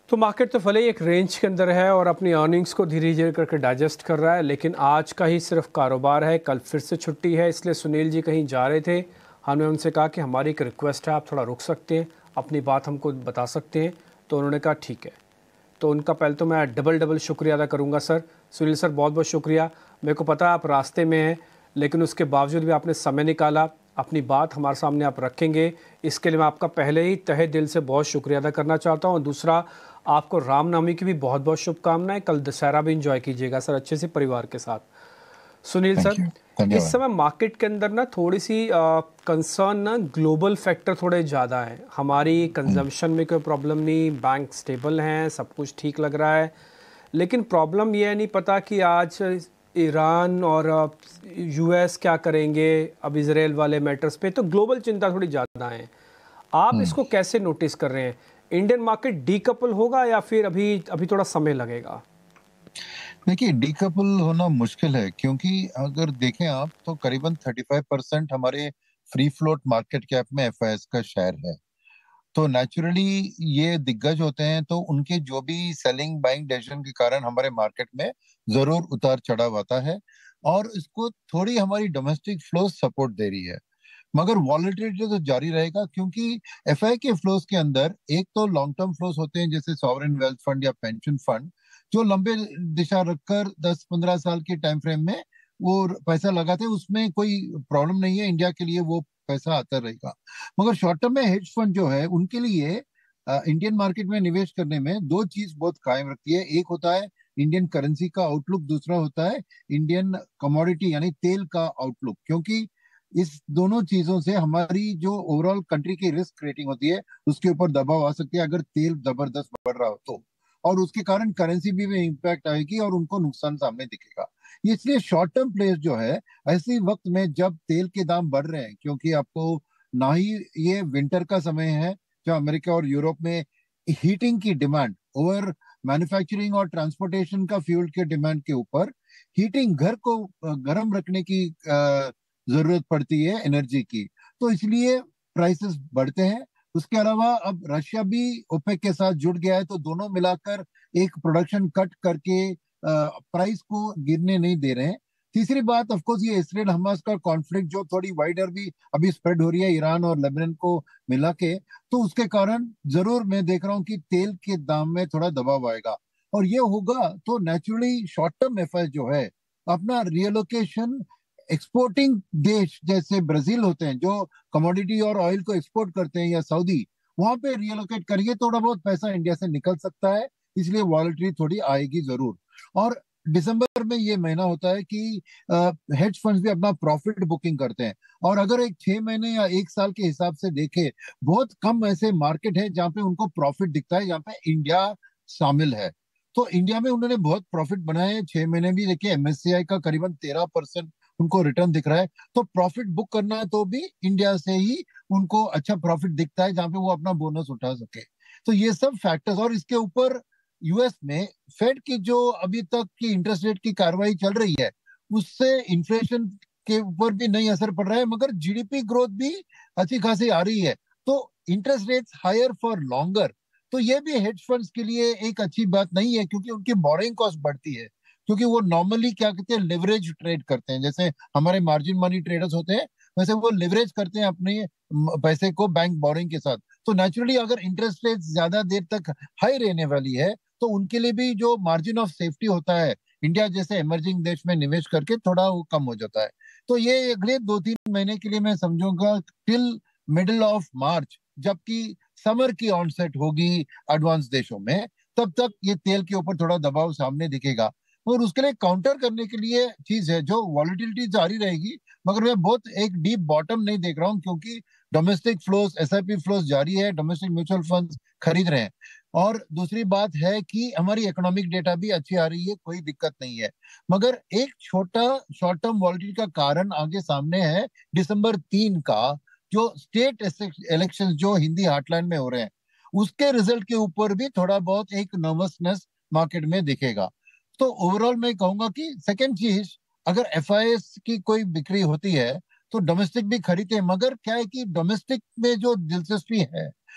तो मार्केट तो भले ही एक रेंज के अंदर है और अपनी अर्निंग्स को धीरे धीरे करके डाइजेस्ट कर रहा है, लेकिन आज का ही सिर्फ कारोबार है। कल फिर से छुट्टी है, इसलिए सुनील जी कहीं जा रहे थे। हमने उनसे कहा कि हमारी एक रिक्वेस्ट है, आप थोड़ा रुक सकते हैं, अपनी बात हमको बता सकते हैं। तो उन्होंने कहा ठीक है। तो उनका पहले तो मैं डबल डबल शुक्रिया अदा करूँगा सर। सुनील सर, बहुत बहुत शुक्रिया। मेरे को पता है आप रास्ते में हैं, लेकिन उसके बावजूद भी आपने समय निकाला, अपनी बात हमारे सामने आप रखेंगे, इसके लिए मैं आपका पहले ही तहे दिल से बहुत शुक्रिया अदा करना चाहता हूँ। और दूसरा, आपको रामनवमी की भी बहुत बहुत शुभकामनाएं। कल दशहरा भी एंजॉय कीजिएगा सर अच्छे से परिवार के साथ। सुनील सर, इस समय मार्केट के अंदर ना थोड़ी सी कंसर्न ना, ग्लोबल फैक्टर थोड़े ज़्यादा हैं। हमारी कंजम्पशन में कोई प्रॉब्लम नहीं, बैंक स्टेबल हैं, सब कुछ ठीक लग रहा है। लेकिन प्रॉब्लम ये नहीं पता कि आज ईरान और यूएस क्या करेंगे, अब इसराइल वाले मैटर्स पे, तो ग्लोबल चिंता थोड़ी ज़्यादा है। आप इसको कैसे नोटिस कर रहे हैं? इंडियन मार्केट डीकपल होगा या फिर अभी थोड़ा समय लगेगा? देखिए, डीकपल होना मुश्किल है, क्योंकि अगर देखें आप तो करीबन 35% हमारे फ्री फ्लोट मार्केट कैप में एफआईएस का शेयर है। तो नेचुरली ये दिग्गज होते हैं, तो उनके जो भी सेलिंग बाइंग डिसीजन के कारण हमारे मार्केट में जरूर उतार चढ़ाव आता है, और इसको थोड़ी हमारी डोमेस्टिक फ्लो सपोर्ट दे रही है। मगर वॉलेटिलिटी तो जारी रहेगा, क्योंकि एफआई के फ्लोज के अंदर एक तो लॉन्ग टर्म फ्लोज होते हैं, जैसे सॉवरेन वेल्थ फंड या पेंशन फंड, जो लंबे दिशा रखकर 10-15 साल के टाइम फ्रेम में वो पैसा लगाते हैं। उसमें कोई प्रॉब्लम नहीं है, इंडिया के लिए वो पैसा आता रहेगा। मगर शॉर्ट टर्म में हेज फंड जो है, उनके लिए इंडियन मार्केट में निवेश करने में दो चीज बहुत कायम रखती है। एक होता है इंडियन करेंसी का आउटलुक, दूसरा होता है इंडियन कमोडिटी यानी तेल का आउटलुक। क्योंकि इस दोनों चीजों से हमारी जो ओवरऑल कंट्री की रिस्क रेटिंग होती है, उसके ऊपर दबाव आ सकती है अगर तेल जबरदस्त बढ़ रहा हो तो। और उसके कारण करेंसी भी में इम्पैक्ट आएगी और उनको नुकसान सामने दिखेगा। इसलिए शॉर्ट टर्म प्लेस जो है, ऐसे वक्त में जब तेल के दाम बढ़ रहे हैं, क्योंकि आपको ना ही ये विंटर का समय है जो अमेरिका और यूरोप में हीटिंग की डिमांड ओवर मैन्युफैक्चरिंग और ट्रांसपोर्टेशन का फ्यूल के डिमांड के ऊपर हीटिंग घर को गर्म रखने की जरूरत पड़ती है एनर्जी की, तो इसलिए प्राइसेस बढ़ते हैं। उसके अलावा अब रशिया भी ओपेक के साथ जुड़ गया है, तो दोनों मिलाकर एक प्रोडक्शन कट करके प्राइस को गिरने नहीं दे रहे हैं। तीसरी बात, ऑफ कोर्स, ये इसराइल हमास का कॉन्फ्लिक्ट जो थोड़ी वाइडर भी अभी स्प्रेड हो रही है ईरान और लेबनान को मिला के, तो उसके कारण जरूर मैं देख रहा हूँ कि तेल के दाम में थोड़ा दबाव आएगा। और ये होगा तो नेचुरली शॉर्ट टर्म एफआई जो है, अपना रियलोकेशन एक्सपोर्टिंग देश जैसे ब्राजील होते हैं जो कमोडिटी और ऑयल को एक्सपोर्ट करते हैं, या सऊदी, वहां पे रियलोकेट करिए, थोड़ा बहुत पैसा इंडिया से निकल सकता है। इसलिए वॉलेटिलिटी थोड़ी आएगी जरूर। और दिसंबर में ये महीना होता है कि हेज फंड्स भी अपना प्रॉफिट बुकिंग करते हैं। और अगर एक 6 महीने या एक साल के हिसाब से देखे, बहुत कम ऐसे मार्केट है जहाँ पे उनको प्रॉफिट दिखता है, जहाँ पे इंडिया शामिल है। तो इंडिया में उन्होंने बहुत प्रॉफिट बनाए हैं। 6 महीने भी देखिए, एमएससीआई का करीबन 13% उनको रिटर्न दिख रहा है। तो प्रॉफिट बुक करना है तो भी इंडिया से ही उनको अच्छा प्रॉफिट दिखता है, जहां पे वो अपना बोनस उठा सके। तो ये सब फैक्टर्स, और इसके ऊपर यूएस में फेड की जो अभी तक की इंटरेस्ट रेट की कार्रवाई चल रही है, उससे इन्फ्लेशन के ऊपर भी नहीं असर पड़ रहा है, मगर जीडीपी ग्रोथ भी अच्छी खासी आ रही है। तो interest rates higher for longer, तो ये भी हेज फंड्स के लिए एक अच्छी बात नहीं है, क्योंकि उनकी बोरिंग कॉस्ट बढ़ती है। क्योंकि वो नॉर्मली क्या कहते हैं, लिवरेज ट्रेड करते हैं। जैसे हमारे मार्जिन मनी ट्रेडर्स होते हैं, वैसे वो लिवरेज करते हैं अपने पैसे को बैंक बोरिंग के साथ। तो नेचुरली अगर इंटरेस्ट रेट ज्यादा देर तक हाई रहने वाली है, तो उनके लिए भी जो मार्जिन ऑफ सेफ्टी होता है इंडिया जैसे इमर्जिंग देश में निवेश करके, थोड़ा वो कम हो जाता है। तो ये अगले 2-3 महीने के लिए मैं समझूंगा, टिल मिडिल ऑफ मार्च, जबकि समर की ऑनसेट होगी एडवांस देशों में, तब तक ये तेल के ऊपर थोड़ा दबाव सामने दिखेगा। और उसके लिए काउंटर करने के लिए चीज है, जो वॉलिटिलिटी जारी रहेगी, मगर मैं बहुत एक डीप बॉटम नहीं देख रहा हूँ, क्योंकि डोमेस्टिक फ्लोज, एसआईपी फ्लोज जारी है, डोमेस्टिक म्यूचुअल फंड्स खरीद रहे हैं। और दूसरी बात है कि हमारी इकोनॉमिक डेटा भी अच्छी आ रही है, कोई दिक्कत नहीं है। मगर एक छोटा शॉर्ट टर्म वॉलिटिलिटी का कारण आगे सामने है, दिसंबर 3 का जो स्टेट इलेक्शन जो हिंदी हार्टलैंड में हो रहे हैं, उसके रिजल्ट के ऊपर भी थोड़ा बहुत एक नर्वसनेस मार्केट में दिखेगा। तो ओवरऑल मैं कहूंगा कि सेकेंड चीज, अगर एफआईएस की कोई बिक्री होती है तो डोमेस्टिक भी खरीदते हैं, मगर क्या है कि डोमेस्टिक में जो दिलचस्पी है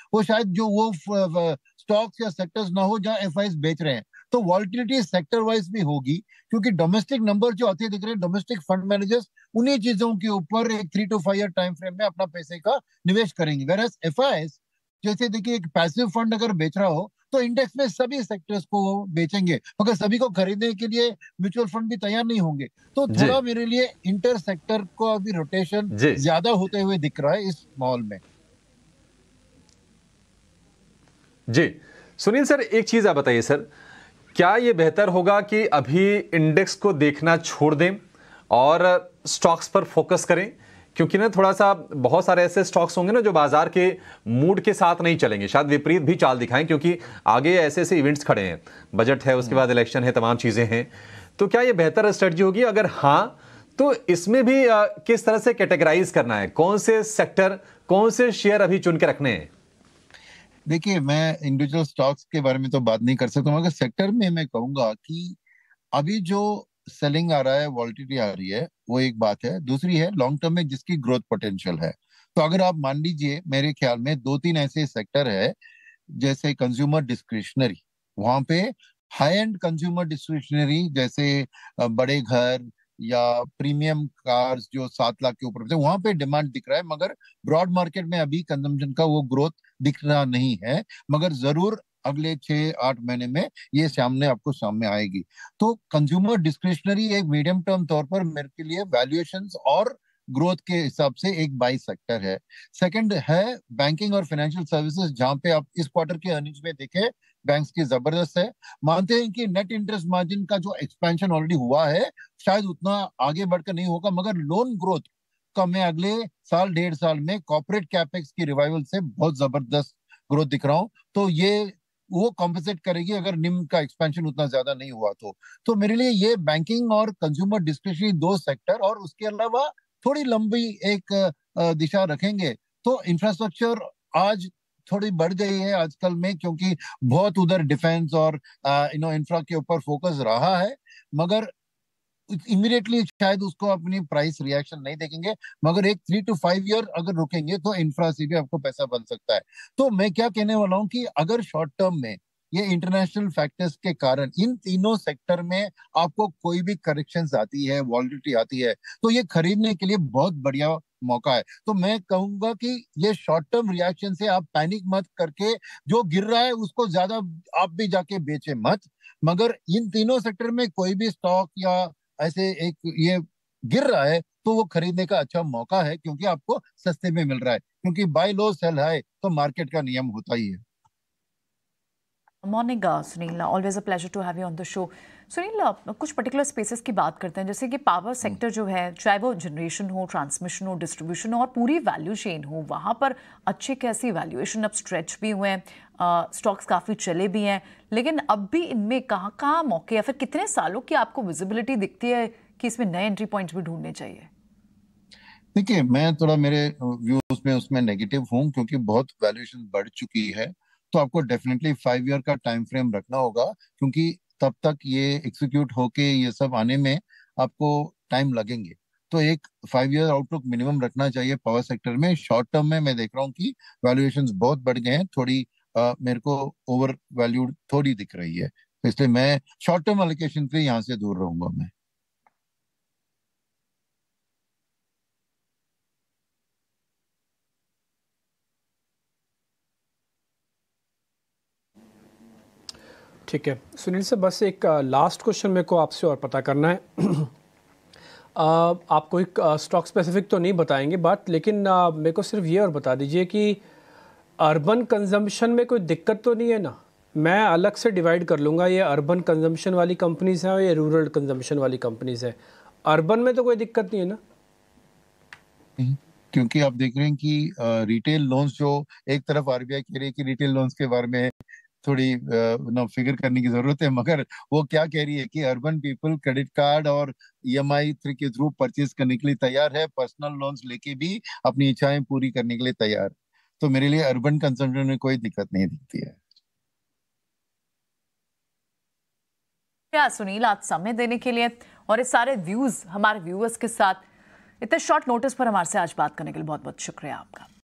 वो शायद जो वो स्टॉक्स या सेक्टर्स ना हो जहां एफआईज बेच रहे हैं। तो वॉलिटिलिटी सेक्टर वाइज भी होगी, क्योंकि डोमेस्टिक नंबर जो आते दिख रहे हैं, डोमेस्टिक फंड मैनेजर्स उन्हीं चीजों के ऊपर एक 3 to 5 ईयर टाइम फ्रेम में अपना पैसे का निवेश करेंगे। वेरएज एफआईज जैसे देखिए एक पैसिव फंड अगर बेच रहा हो तो इंडेक्स में सभी सेक्टर्स को बेचेंगे, मगर सभी को खरीदने के लिए म्यूचुअल फंड भी तैयार नहीं होंगे। तो जी थोड़ा मेरे लिए इंटर सेक्टर को अभी रोटेशन जी ज्यादा होते हुए दिख रहा है इस माहौल में। जी। सुनील सर, एक चीज आप बताइए सर, क्या ये बेहतर होगा कि अभी इंडेक्स को देखना छोड़ दें और स्टॉक्स पर फोकस करें? क्योंकि ना थोड़ा सा बहुत सारे ऐसे स्टॉक्स होंगे ना जो बाजार के मूड के साथ नहीं चलेंगे, शायद विपरीत भी चाल दिखाएं, क्योंकि आगे ऐसे ऐसे इवेंट्स खड़े हैं, बजट है, उसके बाद इलेक्शन है, तमाम चीजें हैं। तो क्या ये बेहतर स्ट्रेटजी होगी? अगर हाँ, तो इसमें भी किस तरह से कैटेगराइज करना है, कौन से सेक्टर, कौन से शेयर अभी चुन के रखने हैं? देखिए मैं इंडिविजुअल स्टॉक्स के बारे में तो बात नहीं कर सकता, मगर सेक्टर में मैं कहूंगा कि अभी जो सेलिंग आ रहा है, वॉलिटिलिटी आ रही है, वो एक बात है। दूसरी है लॉन्ग टर्म में जिसकी ग्रोथ पोटेंशियल है। तो अगर आप मान लीजिए, मेरे ख्याल में 2-3 ऐसे सेक्टर है, जैसे कंज्यूमर डिस्क्रिशनरी, वहां पे हाई एंड कंज्यूमर डिस्क्रिशनरी जैसे बड़े घर या प्रीमियम कार्स जो 7 लाख के ऊपर, वहां पे डिमांड दिख रहा है, मगर ब्रॉड मार्केट में अभी कंजम्पशन का वो ग्रोथ दिख रहा नहीं है। मगर जरूर अगले 6-8 महीने में ये सामने आएगी। तो कंज्यूमर डिस्क्रिशनरी एक मीडियम टर्म तौर पर मेरे के लिए वैल्यूएशंस और ग्रोथ के हिसाब से एक बाई सेक्टर है। सेकंड है बैंकिंग और फाइनेंशियल सर्विसेज, जहां पे आप इस क्वार्टर के अर्निंग्स में देखें बैंक्स की जबरदस्त है। मानते हैं कि नेट इंटरेस्ट मार्जिन का जो एक्सपेंशन ऑलरेडी हुआ है शायद उतना आगे बढ़कर नहीं होगा, मगर लोन ग्रोथ का मैं अगले साल 1.5 साल में कॉर्पोरेट कैपेक्स की रिवाइवल से बहुत जबरदस्त ग्रोथ दिख रहा हूं। तो ये वो कॉम्पेंसेट करेगी अगर निम का एक्सपेंशन उतना ज्यादा नहीं हुआ तो मेरे लिए ये बैंकिंग और कंज्यूमर डिस्क्रिशनरी 2 सेक्टर, और उसके अलावा थोड़ी लंबी एक दिशा रखेंगे तो इंफ्रास्ट्रक्चर आज थोड़ी बढ़ गई है आजकल में, क्योंकि बहुत उधर डिफेंस और इंफ्रा के ऊपर फोकस रहा है। मगर इमीडिएटली शायद उसको अपनी प्राइस रिएक्शन नहीं देखेंगे, मगर एक 3 to 5 ईयर अगर रुकेंगे तो इंफ्रा से भी आपको पैसा बन सकता है। तो मैं क्या कहने वाला हूँ कि अगर शॉर्ट टर्म में ये इंटरनेशनल फैक्टर्स के कारण इन तीनों सेक्टर में आपको कोई भी करेक्शंस आती है, वॉलिटिलिटी आती है, तो ये खरीदने के लिए बहुत बढ़िया मौका है। तो मैं कहूंगा कि ये शॉर्ट टर्म रिएक्शन से आप पैनिक मत करके जो गिर रहा है उसको ज्यादा आप भी जाके बेचे मत, मगर इन तीनों सेक्टर में कोई भी स्टॉक या ऐसे एक ये गिर रहा है तो वो खरीदने का अच्छा मौका है, क्योंकि आपको सस्ते में मिल रहा है, क्योंकि बाय लो सेल हाई तो मार्केट का नियम होता ही है। Morning Sunil, always a pleasure to have you on the show. Sunil, कुछ पर्टिकुलर स्पेसेस की बात करते हैं, जैसे कि पावर सेक्टर जो है, चाहे वो जनरेशन हो, ट्रांसमिशन हो, डिस्ट्रीब्यूशन हो और पूरी वैल्यू चेन हो, वहाँ पर अच्छे कैसी वैल्यूएशन अब स्ट्रेच भी हुए हैं, स्टॉक्स काफ़ी चले भी हैं, लेकिन अब भी इनमें कहाँ कहाँ मौके या फिर कितने सालों की आपको विजिबिलिटी दिखती है कि इसमें नए एंट्री पॉइंट्स भी ढूंढने चाहिए? देखिए मैं थोड़ा मेरे व्यूज में उसमें नेगेटिव हूँ, क्योंकि बहुत वैल्यूएशन बढ़ चुकी है। तो आपको डेफिनेटली 5 ईयर का टाइम फ्रेम रखना होगा, क्योंकि तब तक ये एग्जीक्यूट होके ये सब आने में आपको टाइम लगेंगे। तो एक 5 ईयर आउटलुक मिनिमम रखना चाहिए पावर सेक्टर में। शॉर्ट टर्म में मैं देख रहा हूँ कि वैल्यूएशन बहुत बढ़ गए हैं, थोड़ी मेरे को ओवर वैल्यूड थोड़ी दिख रही है, तो इसलिए मैं शॉर्ट टर्म एलोकेशन से यहाँ से दूर रहूंगा मैं। ठीक है सुनील से, बस एक लास्ट क्वेश्चन मेरे को आपसे और पता करना है। आप कोई स्टॉक स्पेसिफिक तो नहीं बताएंगे बात, लेकिन मेरे को सिर्फ ये और बता दीजिए कि अर्बन कंजम्पशन में कोई दिक्कत तो नहीं है ना? मैं अलग से डिवाइड कर लूँगा, ये अर्बन कंजम्पशन वाली कंपनीज हैं और ये रूरल कंजम्पशन वाली कंपनीज है। अर्बन में तो कोई दिक्कत नहीं है ना? क्योंकि आप देख रहे हैं कि रिटेल लोन्स जो एक तरफ आरबीआई कह रही है कि रिटेल लोन्स के बारे में थोड़ी फिगर करने की जरूरत है, मगर वो क्या कह रही है कि अर्बन पीपल क्रेडिट कार्ड और ईएमआई के थ्रू परचेज करने के लिए तैयार है, पर्सनल लोन्स लेके भी अपनी इच्छाएं पूरी करने के लिए तैयार। तो मेरे लिए अर्बन कंजम्पशन में कोई दिक्कत नहीं दिखती है। क्या सुनील, आज समय देने के लिए और इस सारे व्यूज हमारे व्यूअर्स के साथ इतने शॉर्ट नोटिस पर हमारे से आज बात करने के लिए बहुत बहुत शुक्रिया आपका।